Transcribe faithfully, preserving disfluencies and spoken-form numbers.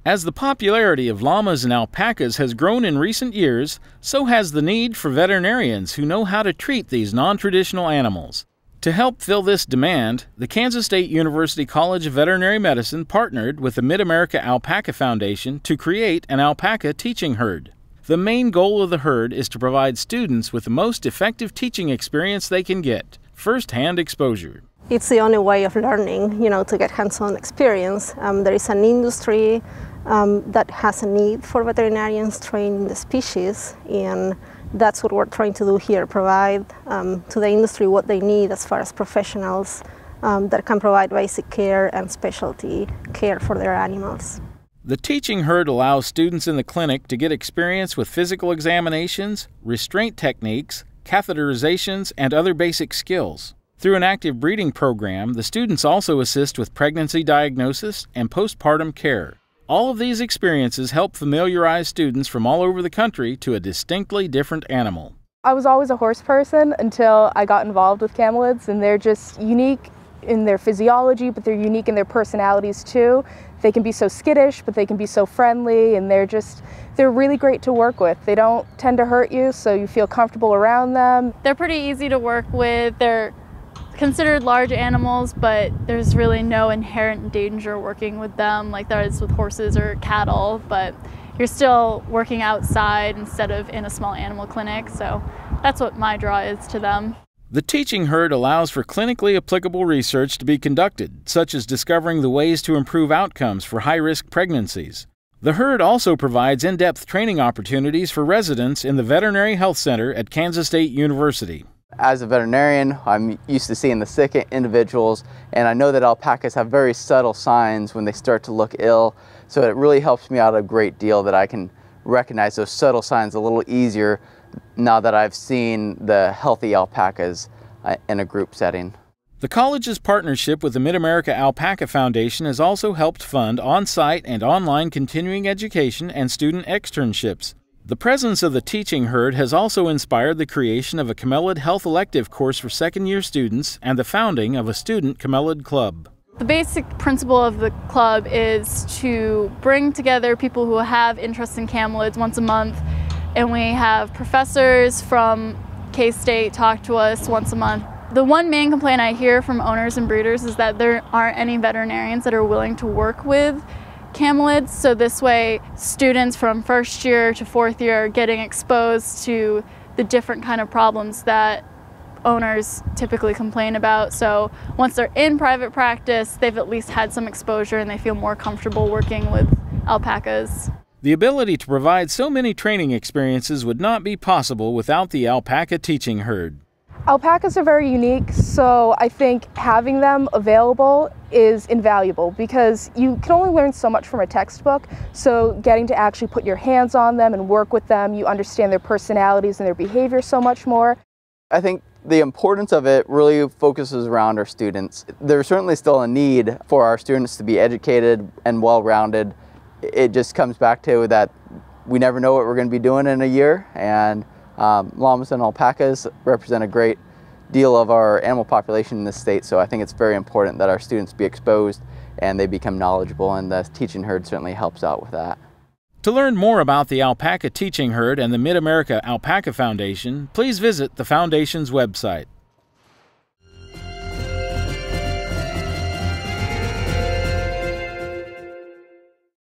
As the popularity of llamas and alpacas has grown in recent years, so has the need for veterinarians who know how to treat these non-traditional animals. To help fill this demand, the Kansas State University College of Veterinary Medicine partnered with the Mid America Alpaca Foundation to create an alpaca teaching herd. The main goal of the herd is to provide students with the most effective teaching experience they can get, first-hand exposure. It's the only way of learning, you know, to get hands-on experience. Um, there is an industry um, that has a need for veterinarians training the species, and that's what we're trying to do here, provide um, to the industry what they need as far as professionals um, that can provide basic care and specialty care for their animals. The teaching herd allows students in the clinic to get experience with physical examinations, restraint techniques, catheterizations, and other basic skills. Through an active breeding program, the students also assist with pregnancy diagnosis and postpartum care. All of these experiences help familiarize students from all over the country to a distinctly different animal. I was always a horse person until I got involved with camelids, and they're just unique in their physiology, but they're unique in their personalities too. They can be so skittish, but they can be so friendly, and they're just, they're really great to work with. They don't tend to hurt you, so you feel comfortable around them. They're pretty easy to work with. They're considered large animals, but there's really no inherent danger working with them like there is with horses or cattle, but you're still working outside instead of in a small animal clinic, so that's what my draw is to them. The teaching herd allows for clinically applicable research to be conducted, such as discovering the ways to improve outcomes for high-risk pregnancies. The herd also provides in-depth training opportunities for residents in the Veterinary Health Center at Kansas State University. As a veterinarian, I'm used to seeing the sick individuals, and I know that alpacas have very subtle signs when they start to look ill, so it really helps me out a great deal that I can recognize those subtle signs a little easier now that I've seen the healthy alpacas uh, in a group setting. The college's partnership with the Mid America Alpaca Foundation has also helped fund on-site and online continuing education and student externships. The presence of the teaching herd has also inspired the creation of a camelid health elective course for second-year students and the founding of a student camelid club. The basic principle of the club is to bring together people who have interest in camelids once a month, and we have professors from K-State talk to us once a month. The one main complaint I hear from owners and breeders is that there aren't any veterinarians that are willing to work with camelids, so this way students from first year to fourth year are getting exposed to the different kind of problems that owners typically complain about. So once they're in private practice, they've at least had some exposure and they feel more comfortable working with alpacas. The ability to provide so many training experiences would not be possible without the alpaca teaching herd. Alpacas are very unique, so I think having them available is invaluable because you can only learn so much from a textbook, so getting to actually put your hands on them and work with them, you understand their personalities and their behavior so much more. I think the importance of it really focuses around our students. There's certainly still a need for our students to be educated and well-rounded. It just comes back to that we never know what we're going to be doing in a year, and Um, llamas and alpacas represent a great deal of our animal population in this state, so I think it's very important that our students be exposed and they become knowledgeable, and the teaching herd certainly helps out with that. To learn more about the alpaca teaching herd and the Mid America Alpaca Foundation, please visit the Foundation's website.